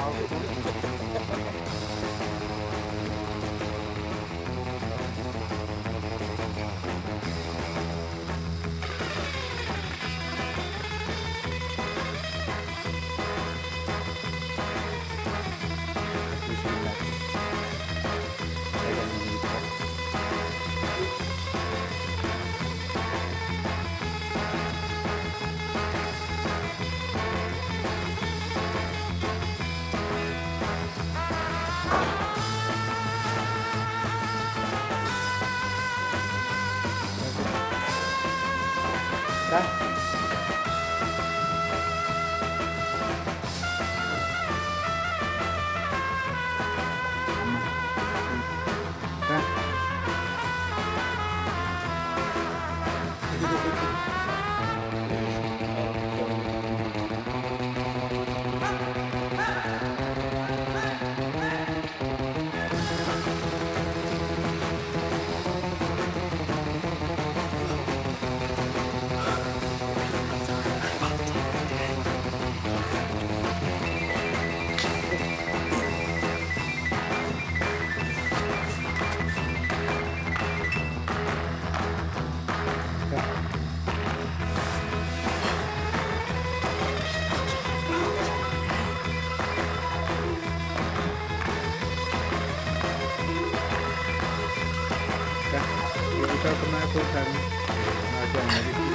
Kita pernah ikutkan pengajian di sini.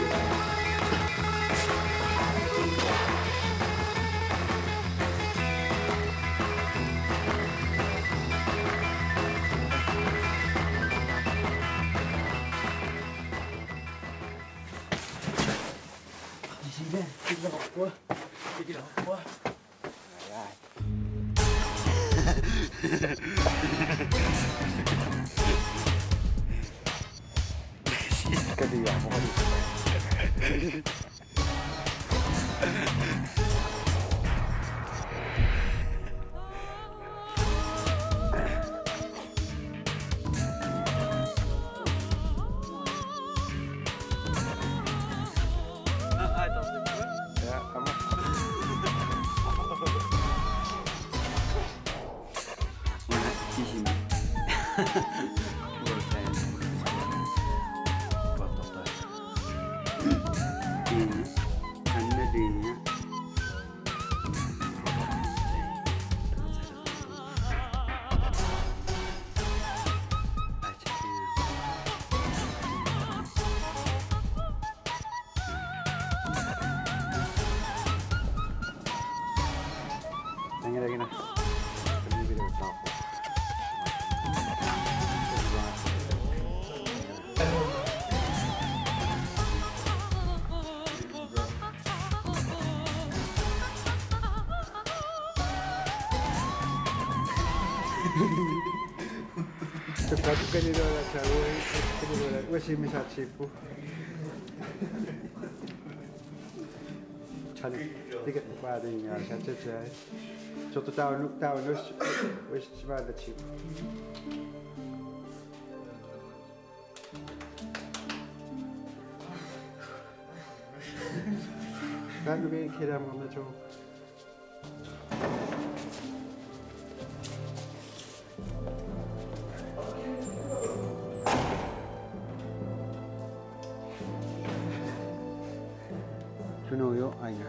Di sini, kita apa? Kita apa? Kedua, mohon. Ya, kamu. Di sini. Lagi nah. Ini video top. Tapi kan itu ada cewek, itu ada, masih bisa cipu. Chan, tiga pada ini ada cewek. Suatu tahun wis ada cipu. Kan lebih kira mau macam. Tunuyo, ayah.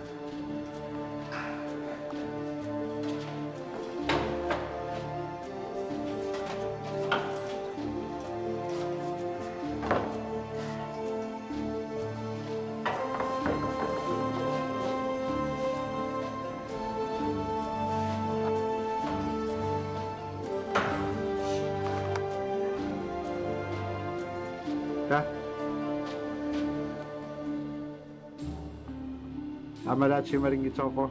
Dah. Amarachi maringi choco.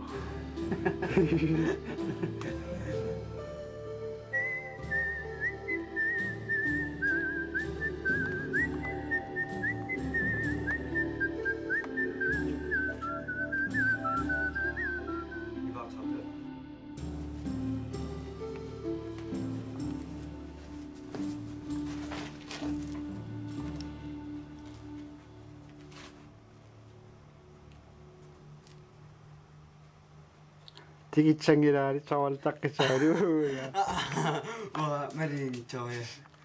Tigitsangirari tsawal takkisari. Wah, mari coy.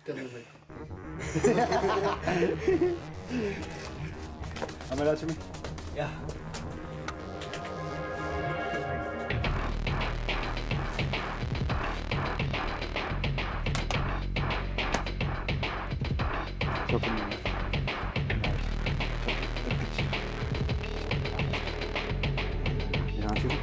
Amela sumi. Ya. Sokun. Ya sumi.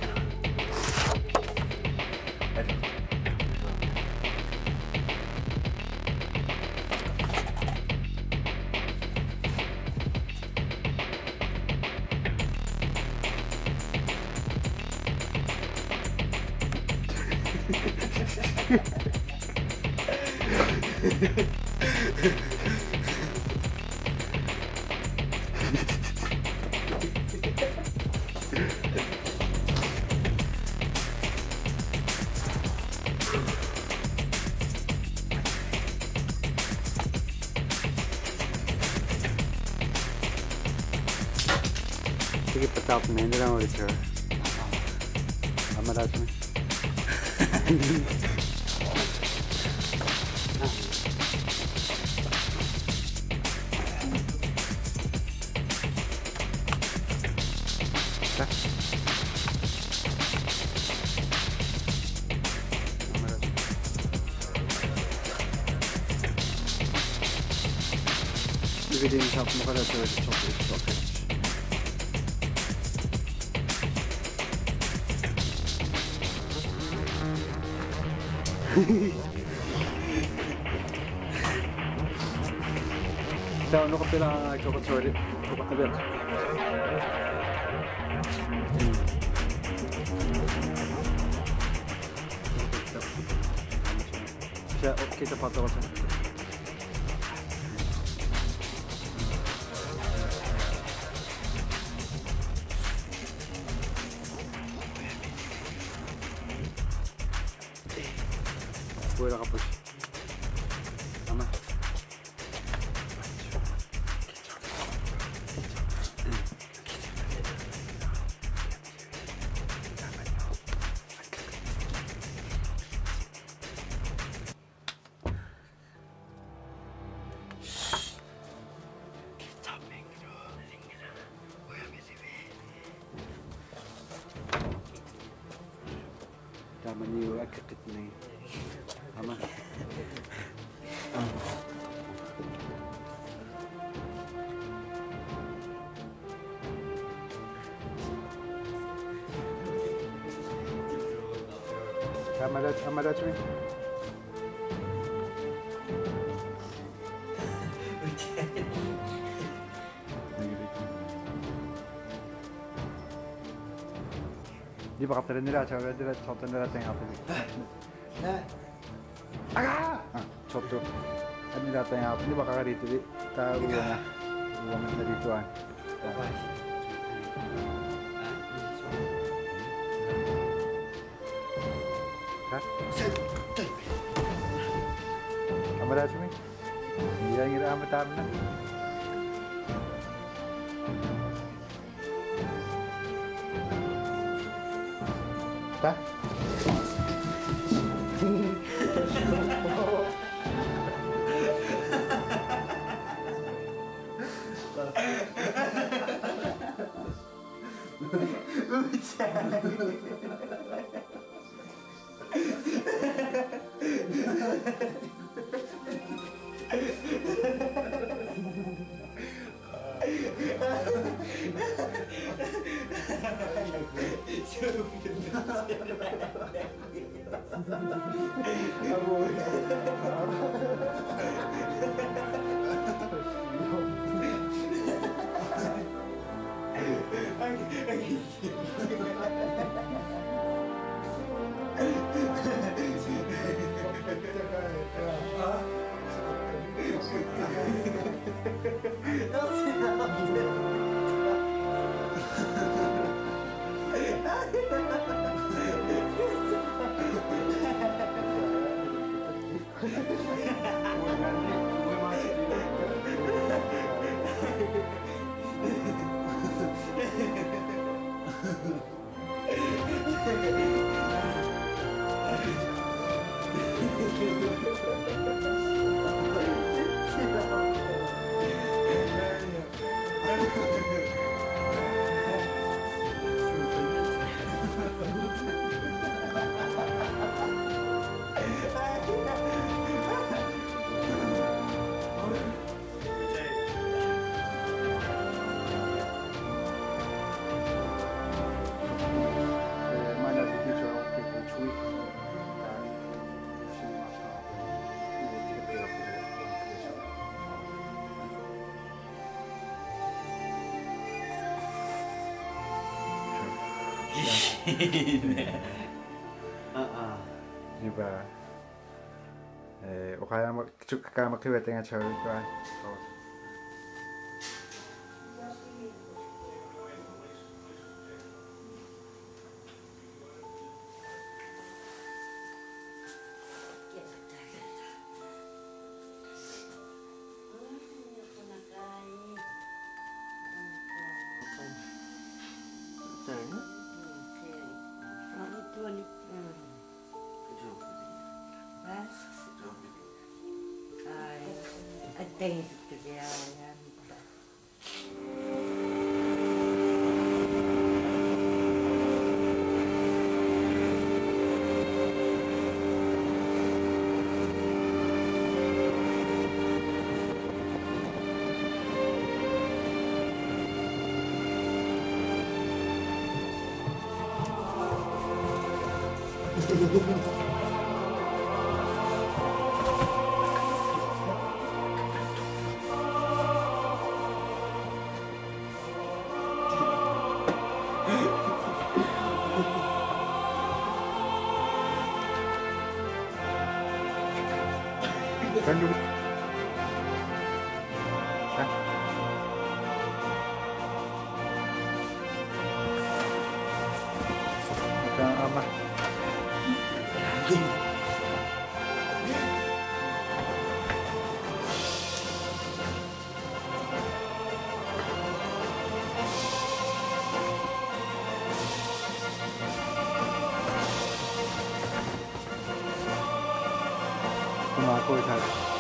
Sige, patap na. Hindi lang ulit sir. Amela sumi. Bildiğin sapma kadar söyledi çok iyi çok iyi. Sa ano ko pila ko sorry ko pa siya okay ta pato ko. Wala ka push. Tama. Tama niyo akit na yun. Tama. Amela sumi. Di ba kapatid nila? Sabi nila, soto nila tayong kapatid. Aga! Soto. Ano nila tayong kapatid? Di ba kakarito? Di? Uwa na. Uwa na dito ah. Ha? Amela sumi. Hindi lang nila amatam na. Ta? Hehehe Ini ba? O kaya magkiwete nga siya ito ay. Thanks to the Kan dulu. Kan. Kan ama. Kuma aku